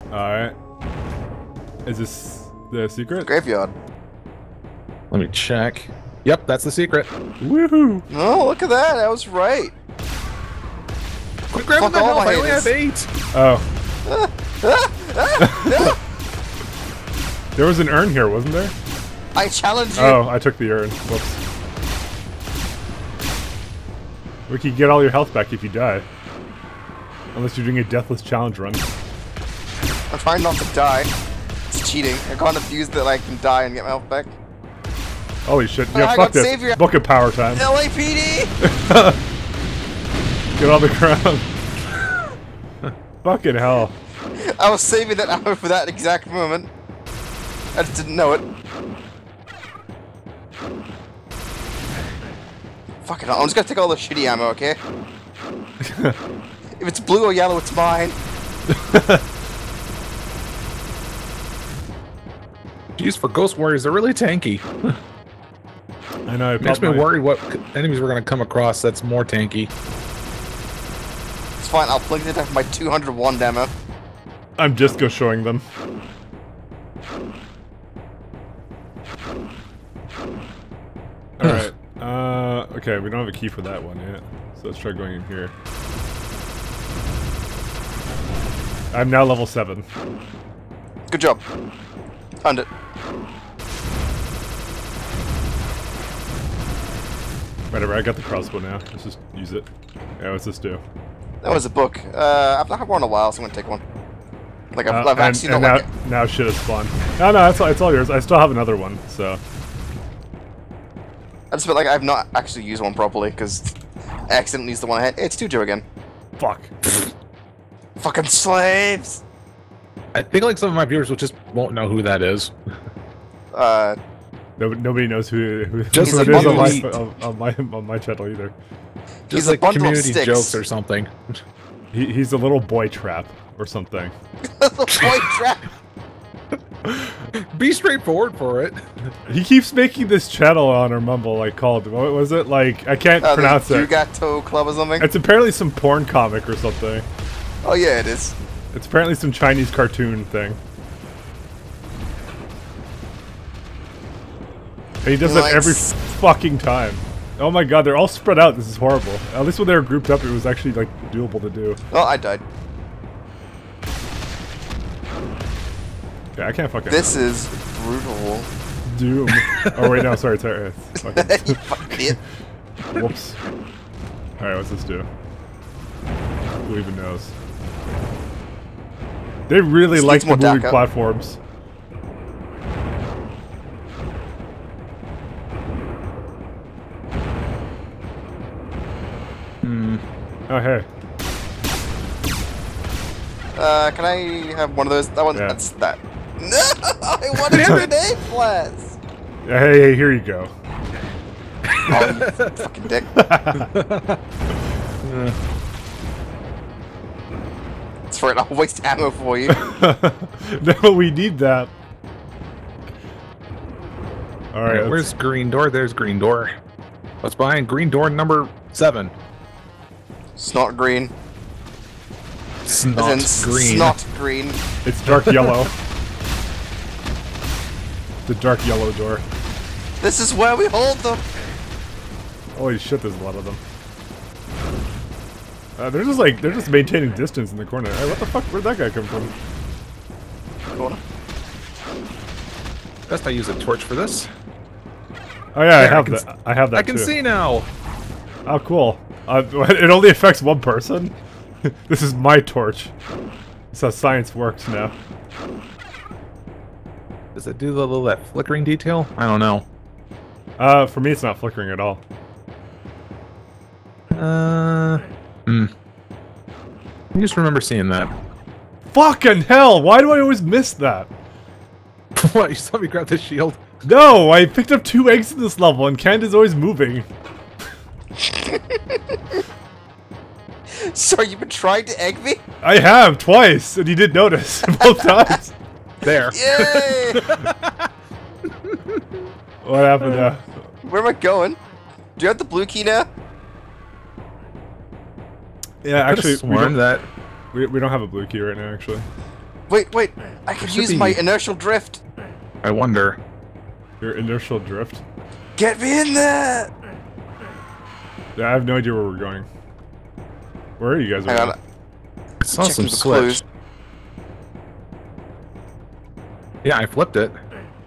Alright. Is this the secret? Graveyard. Let me check. Yep, that's the secret. Woohoo! Oh, look at that. I was right. Quit grabbing Fuck the all health. my I only have haters. 8. Oh. There was an urn here, wasn't there? I challenge you. Oh, I took the urn. Whoops. We could get all your health back if you die. Unless you're doing a deathless challenge run. I'm trying not to die. It's cheating. I can't abuse that I can die and get my health back. Holy shit. Oh, Yeah, I fuck got this. savior. Book of power time. LAPD! Get on the ground. Fucking hell. I was saving that ammo for that exact moment. I just didn't know it. Fuck it, I'm just gonna take all the shitty ammo, okay? If it's blue or yellow, it's mine. Jeez, for Ghost Warriors, they're really tanky. I know. It makes me worried what enemies we're going to come across that's more tanky. It's fine, I'll plug it up for my 201 ammo. I'm just go showing them. Alright. Okay, we don't have a key for that one yet. So let's try going in here. I'm now level 7. Good job. Found it. Whatever, I got the crossbow now. Let's just use it. Yeah, what's this do? That was a book. I've not had one in a while, so I'm gonna take one. Like, I've actually not now, like it. now shit has spawned. No, it's all yours. I still have another one, so... I just feel like I've not actually used one properly, because I accidentally used the one I had. It's 2-Joe again. Fuck. Fucking slaves! I think like some of my viewers will just won't know who that is. Nobody knows who Just it like is on my channel either. Just He's a like bundle of community sticks. jokes or something. He's a little boy trap or something. The boy trap! Be straightforward for it. He keeps making this channel on our Mumble, like, called, what was it? Like, I can't pronounce the it. Yugato Club or something? It's apparently some porn comic or something. Oh yeah, it is. It's apparently some Chinese cartoon thing. And he does that every fucking time. Oh my god, they're all spread out. This is horrible. At least when they were grouped up, it was actually, like, doable to do. Oh, I died. Yeah, I can't fucking... This is brutal. Doom. Oh wait, no, sorry, sorry. Fucking... You fucking idiot. Whoops. Alright, what's this do? Who even knows? They really like the moving platforms. Oh, hey. Can I have one of those? That one, Yeah. that's that. No! I wanted a grenade blast! Hey, here you go. Oh, you fucking dick. That's right, I'll waste ammo for you. No, we need that. Alright, Right, where's green door? There's green door. What's behind green door number 7? Snot green. Snot As in green. Snot green. it's dark yellow. The dark yellow door. This is where we hold them. Holy shit, there's a lot of them. They're just maintaining distance in the corner. Hey, what the fuck? Where'd that guy come from? Corner. Best I use a torch for this. Oh yeah, I have that. I have that I can too. see now. Oh, cool. It only affects one person? This is my torch. That's how science works now. Does it do the little that flickering detail? I don't know. For me it's not flickering at all. I just remember seeing that. Fucking hell! Why do I always miss that? What, you saw me grab the shield? No! I picked up 2 eggs in this level and Cant is always moving. Sorry, you've been trying to egg me? I have, twice, and you didn't notice. Both times. There. Yay! What happened now? Where am I going? Do you have the blue key now? Yeah, actually, sworn that. we don't have a blue key right now, actually. Wait, wait. I can should use be- my inertial drift. I wonder. Your inertial drift. Get me in there! Yeah, I have no idea where we're going. Where are you guys? Hang Going? on. I saw some Checking for switch. clues. Yeah, I flipped it.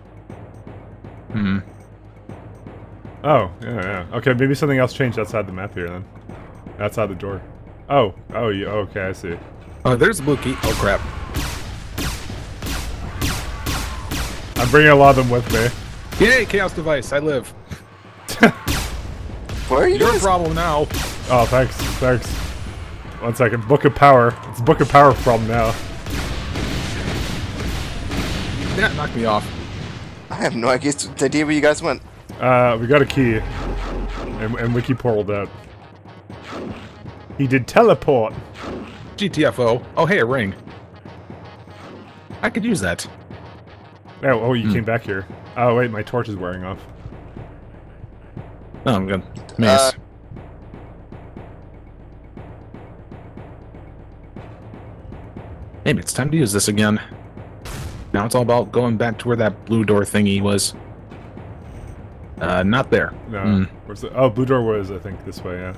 Hmm. Oh, yeah. Okay, maybe something else changed outside the map here then. Outside the door. Oh, yeah, okay, I see. Oh, there's the blue key. Oh, crap. I'm bringing a lot of them with me. Yay, chaos device. I live. Where are you Your guys? problem now. Oh, thanks. 1 second. Book of Power. It's Book of Power problem now. That knocked me off. I have no idea where you guys went. We got a key. And Wiki portaled out. He did teleport. GTFO. Oh, hey, a ring. I could use that. Oh, you came back here. Oh, wait, my torch is wearing off. Oh, I'm good. Mace. Maybe it's time to use this again. Now it's all about going back to where that blue door thingy was. Not there. No. Where's the... Oh, blue door was, I think, this way, yeah.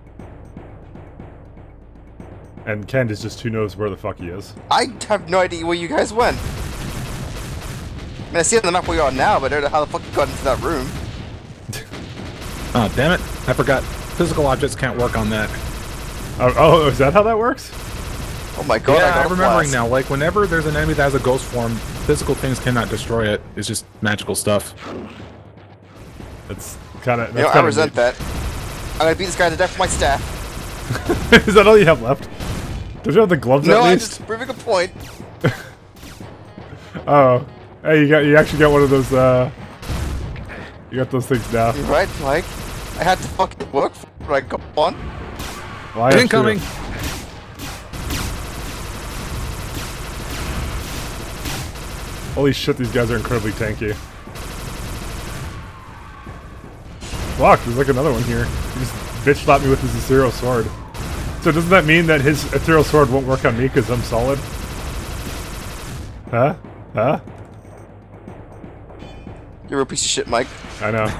And Ken is just who knows where the fuck he is. I have no idea where you guys went. I mean, I see on the map where you are now, but I don't know how the fuck you got into that room. Oh, damn it. I forgot. Physical objects can't work on that. Oh, is that how that works? Oh my god, Yeah, I got I'm a remembering blast. now. Like, whenever there's an enemy that has a ghost form, physical things cannot destroy it. It's just magical stuff. That's kind of... You know, I resent that. I'm gonna beat this guy to death with my staff. Is that all you have left? Don't you have the gloves No, at I'm least? just proving a point. Oh. Hey, you actually got one of those, You got those things now. You're right, Mike. I had to fucking work for it. Like, go on. Well, I have Incoming! to. Holy shit, these guys are incredibly tanky. Fuck, there's like another one here. He just bitch slapped me with his ethereal sword. So doesn't that mean that his ethereal sword won't work on me because I'm solid? Huh? Huh? You're a piece of shit, Mike. I know.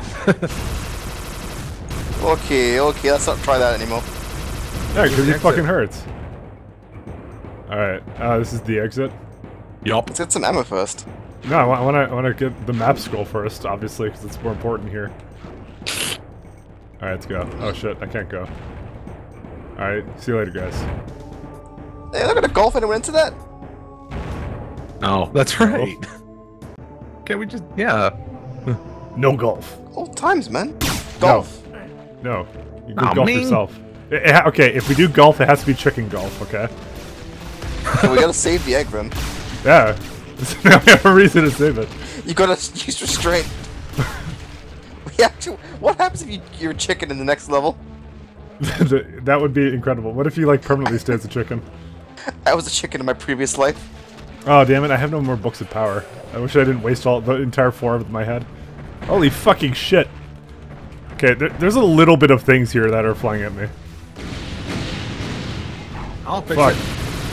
Okay, let's not try that anymore. Yeah, because he Exit. fucking hurts. Alright, this is the exit. Yup. Let's get some ammo first. No, I wanna get the map scroll first, obviously, because it's more important here. Alright, let's go. Oh shit, I can't go. Alright, see you later, guys. Hey, look at the golf and it went into that. Oh, that's right. Can we just... Yeah. No golf. Old times, man. Golf. No. You go Aw, golf man. yourself. Okay, if we do golf, it has to be chicken golf, okay? So we gotta save the egg then. Yeah. Now we have a reason to save it. You gotta use restraint. We actually, what happens if you're a chicken in the next level? That would be incredible. What if you, like, permanently stay as a chicken? I was a chicken in my previous life. Oh, damn it, I have no more books of power. I wish I didn't waste all the entire floor with my head. Holy fucking shit. Okay, there's a little bit of things here that are flying at me. I'll fix Fuck. it.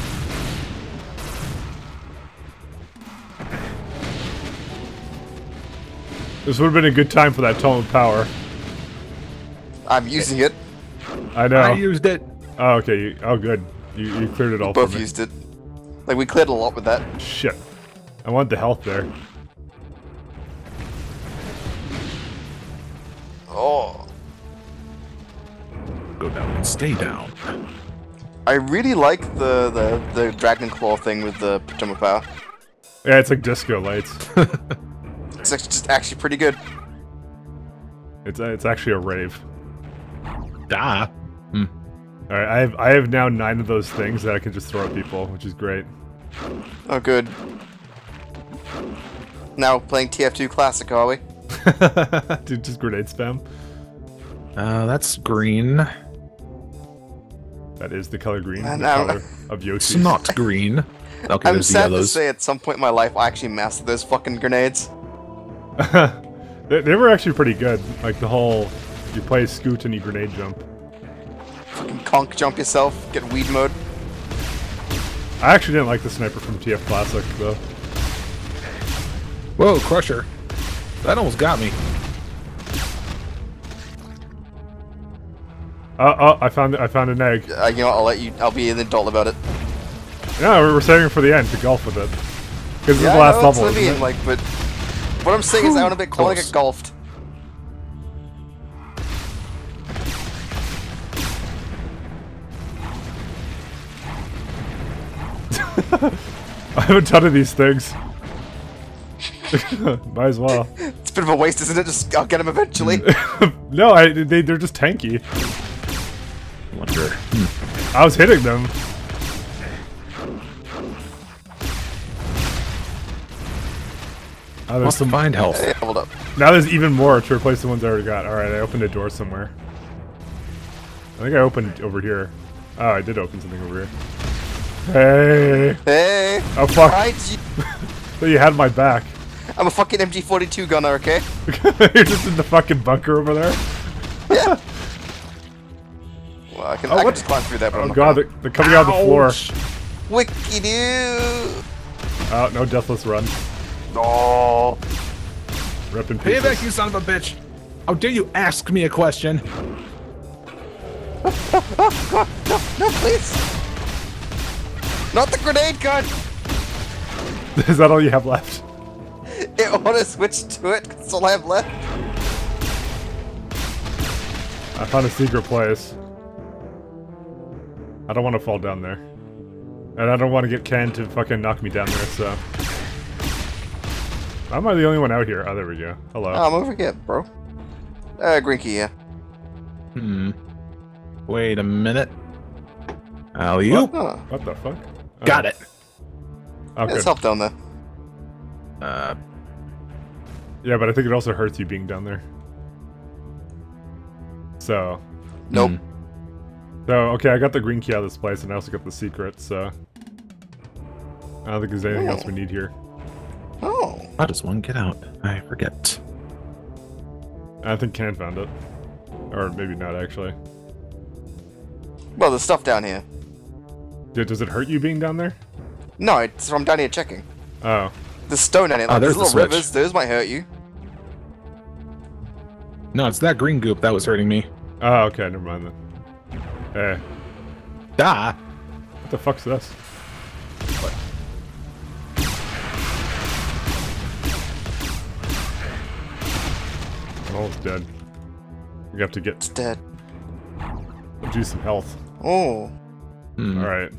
This would have been a good time for that tome of power. I'm using it. I know. I used it. Oh, okay. Oh, good. You cleared it all Both for me. used it. Like, we cleared a lot with that. Shit. I want the health there. Oh. Go down and stay down. I really like the Dragon Claw thing with the Pajama Power. Yeah, it's like disco lights. It's just actually pretty good. It's actually a rave. Da. Alright, I have now 9 of those things that I can just throw at people, which is great. Oh, good. Now playing TF2 Classic, are we? Dude, just grenade spam. That's green. That is the color green, Man, the color of Yoshi. It's not green. Okay, I'm there's the sad to yellows. say at some point in my life I actually mastered those fucking grenades. They were actually pretty good. Like the whole, you play scoot and you grenade jump. Fucking conk jump yourself, get weed mode. I actually didn't like the sniper from TF Classic, though. Whoa, Crusher. That almost got me. Oh, I found an egg. You know what, I'll be an adult about it. Yeah, we're saving for the end to golf with it. Because this is the I last know, level, that's what I mean, isn't it? like, but what I'm saying is I want to I want to get golfed. I have a ton of these things. Might as well. It's a bit of a waste, isn't it? Just I'll get them eventually. No, they're just tanky. Wonder. I was hitting them. Oh, there's Must find health. Hey, hold up. Now there's even more to replace the ones I already got. Alright, I opened a door somewhere. I think I opened over here. Oh, I did open something over here. Hey! Hey! Oh, fuck. Right, So you had my back. I'm a fucking MG42 gunner, okay? You're just in the fucking bunker over there? Yeah. Well, I can just climb through that, but I'm Oh not god, gonna. they're coming out of the floor. Wickedy-doo! Oh, no deathless run. No. Rip in pieces. Payback, you son of a bitch! How dare you ask me a question? No, please! Not the grenade gun! Is that all you have left? It auto switched to it, that's all I have left. I found a secret place. I don't want to fall down there. And I don't want to get Ken to fucking knock me down there, so... Am I the only one out here? Oh, there we go. Hello. Oh, I'm over here, bro. Green key, yeah. Wait a minute. Alley-oop. Oh, What the fuck? Oh. Got it. Oh, there's good. help down there. Yeah, but I think it also hurts you being down there. So... Nope. So, okay, I got the green key out of this place, and I also got the secret, so... I don't think there's anything else we need here. Oh. How does one get out? I forget. I think Ken found it. Or maybe not, actually. Well, there's stuff down here. Does it hurt you being down there? No, it's from down here checking. Oh. There's stone down here. Oh, Like, there's there's the little switch. rivers. Those might hurt you. No, it's that green goop that was hurting me. Oh, okay, never mind then. Hey. Ah! What the fuck's this? I'm almost dead. We have to get... It's dead. do some health. Oh. Alright.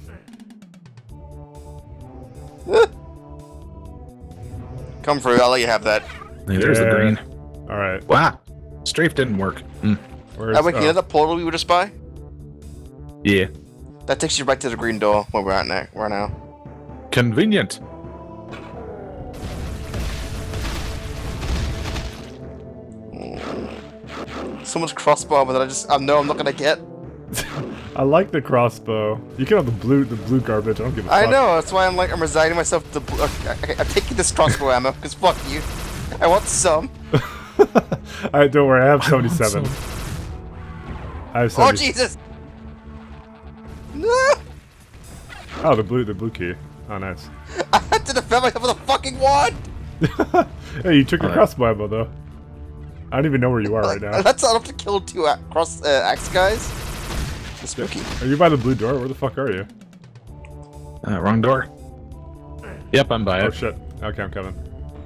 Come through, I'll let you have that. Hey, there's the Yeah. green. Alright. Wow. Strafe didn't work. Where's... Wait, you know that portal we were just by? Yeah. That takes you right to the green door where we're at right now. Convenient. So much crossbow that I know I'm not gonna get. I like the crossbow. You can have the blue garbage. I don't give a fuck. I know, that's why I'm resigning myself to the blue. I'm taking this crossbow ammo, because fuck you. I want some. Alright, don't worry. I have 77. I have 70. Oh, Jesus! No! Oh, the blue key. Oh, nice. I had to defend myself with a fucking wand! Hey, you took your crossbow ammo, though. I don't even know where you are right now. That's not enough to kill two axe guys. It's spooky. Are you by the blue door? Where the fuck are you? Wrong door. Yep, I'm by Oh, it. shit. Okay, I'm coming.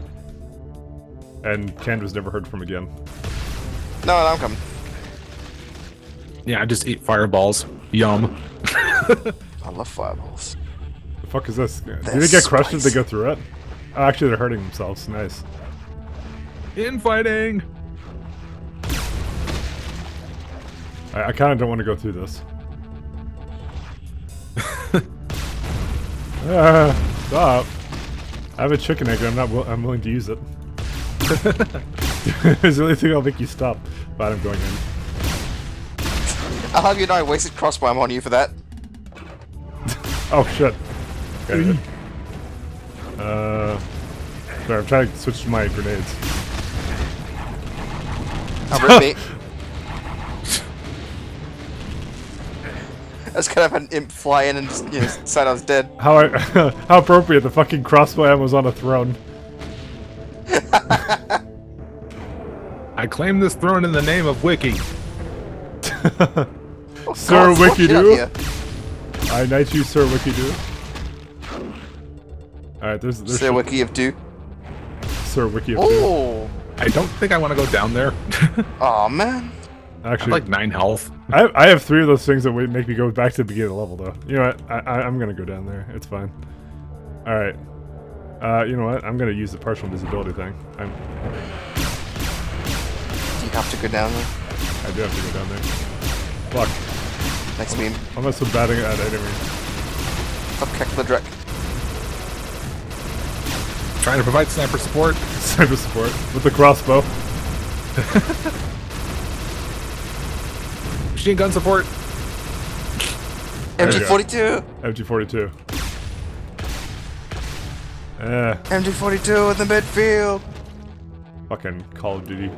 And Ken was never heard from again. No, I'm coming. Yeah, I just ate fireballs. Yum. I love fireballs. The fuck is this? Do They're they get crushed if they spicy. go through it? Oh, actually, they're hurting themselves. Nice. Infighting! I kind of don't want to go through this. Stop. I have a chicken egg and I'm willing to use it. It's the only thing that'll make you stop. But I'm going in. I'll have you know I wasted crossbow ammo on you for that. Oh shit. Okay. Sorry, I'm trying to switch to my grenades. I'll rip me. just kind of had an imp fly in and just, you know, decide I was dead. How how appropriate, the fucking crossbow ammo was on a throne. I claim this throne in the name of Wiki. Oh, Sir God, Wiki-Doo? I knight you, Sir Wiki-Doo. Alright, there's Sir Wiki of Do. Sir Wiki of Doo. Oh! I don't think I want to go down there. Aw, man. I have Actually, like 9 health. I have 3 of those things that would make me go back to the beginning of the level, though. You know what? I'm gonna go down there. It's fine. Alright. You know what? I'm gonna use the partial invisibility thing. Do you have to go down there? I do have to go down there. Fuck. Next meme. I'm not so bad at enemy. Fuck Kekladrek. Trying to provide sniper support. Sniper support with the crossbow. Machine gun support. MG42! MG42. MG42 in the midfield! Fucking Call of Duty.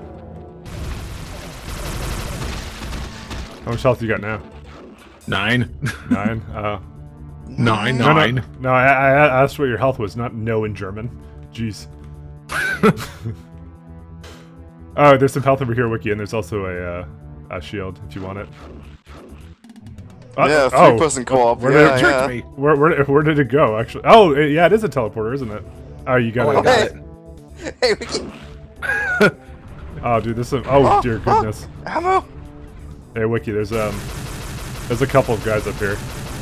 How much health you got now? 9. 9? 9. No, I asked what your health was, not no in German. Jeez. Oh, there's some health over here, Wiki, and there's also a shield if you want it. Yeah, 3-person co-op. Tricked me. Where did it go, actually? Oh, yeah, it is a teleporter, isn't it? Oh, you got Oh, it. I got it. Hey, Wiki! Oh, dude, this is... Oh, dear goodness. Ammo! Hey, Wiki, there's a couple of guys up here.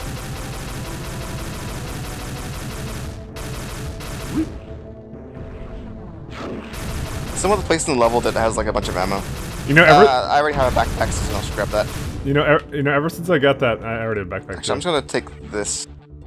Some other place in the level that has like a bunch of ammo. You know, I already have a backpack, so I'll just grab that. you know, ever since I got that, I already have a backpack. Actually, I'm just gonna take this.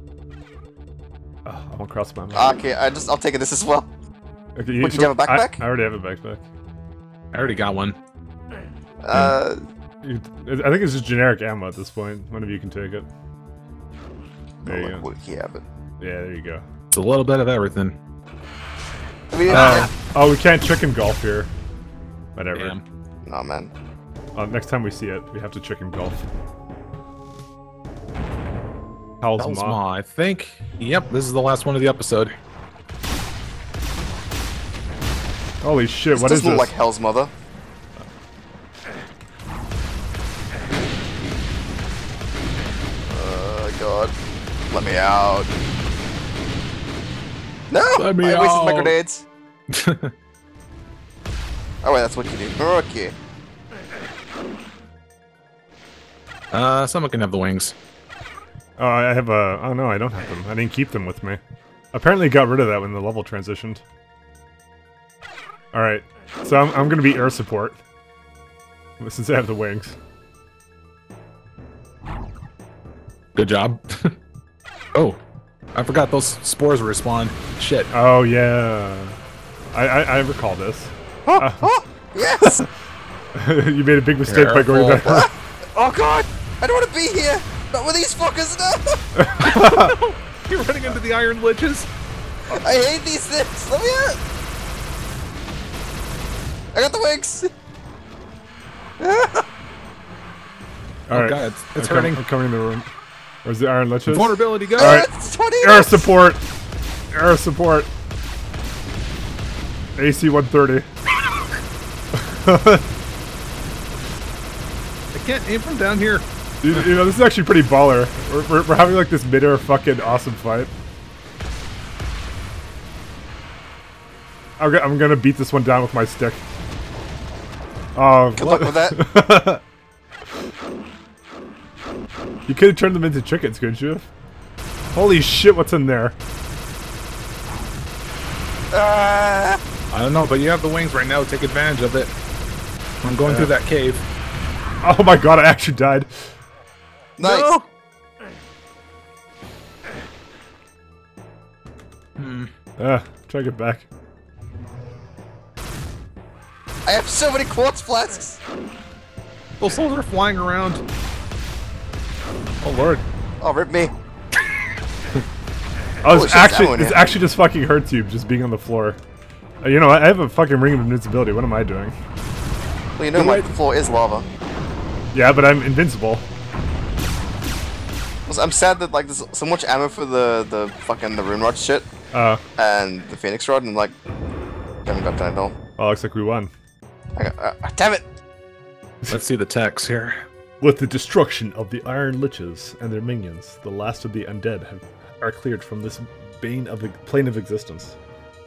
I won't cross my mind. Okay, I'll take this as well. Okay, What, did you have a backpack? I already have a backpack. I already got one. I think it's just generic ammo at this point. One of you can take it. There you go. Yeah, but Yeah, there you go. It's a little bit of everything. I mean, Oh, we can't chicken golf here. Whatever. Damn. no, man. Next time we see it, we have to chicken golf. Hell's Hell's Maw. Maw, I think. Yep, this is the last one of the episode. Holy shit, This what is doesn't this? look like Hell's Mother. God. Let me out. No! Let me I wasted my out. grenades. Oh wait, that's what you do. Okay. Someone can have the wings. Oh, I have a... Oh no, I don't have them. I didn't keep them with me. Apparently got rid of that when the level transitioned. Alright, so I'm gonna be air support. Since I have the wings. Good job. Oh, I forgot those spores respawn. Shit. Oh yeah. I recall this. Oh, yes! You made a big mistake by going Careful. there. Oh god! I don't want to be here! Not with these fuckers, no! You're running into the iron liches. I hate these things! Let me out! I got the wings! Alright, God, it's hurting. I'm coming in the room. Where's the iron liches? Vulnerability, go! Alright. It's 20 Air support! Air support! AC 130. I can't aim from down here. You know, this is actually pretty baller. We're having like this mid-air fucking awesome fight. I'm gonna beat this one down with my stick. Oh, Good luck with that. You could have turned them into chickens, couldn't you? Holy shit, what's in there? I don't know, but you have the wings right now. Take advantage of it. I'm going through that cave. Oh my god, I actually died. Nice! No! Try to get back. I have so many quartz flasks! Those souls are flying around. Oh lord. Oh, rip me. Oh, Holy it's shit, actually, that one, it's yeah. actually just fucking hurts you just being on the floor. You know, I have a fucking ring of invincibility. What am I doing? Well, you know my floor is lava. Yeah, but I'm invincible. I'm sad that like there's so much ammo for the fucking rune rod shit and the phoenix rod, and like haven't got that at all. Oh, looks like we won. Damn it! Let's see the text here. With the destruction of the Iron Liches and their minions, the last of the undead are cleared from this plane of existence.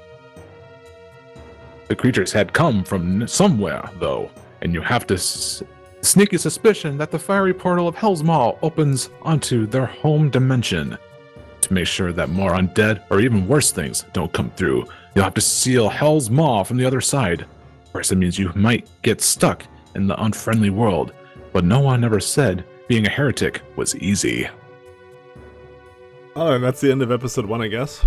The creatures had come from somewhere, though, and you have this sneaky suspicion that the fiery portal of Hell's Maw opens onto their home dimension. To make sure that more undead or even worse things don't come through, you'll have to seal Hell's Maw from the other side. Of course, it means you might get stuck in the unfriendly world, but no one ever said being a heretic was easy. Oh, and that's the end of episode 1, I guess.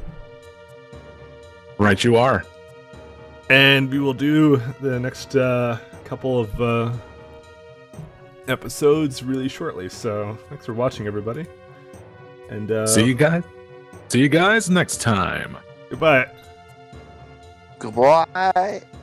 Right you are. And we will do the next couple of episodes really shortly. So thanks for watching, everybody. And see you guys. See you guys next time. Goodbye. Goodbye.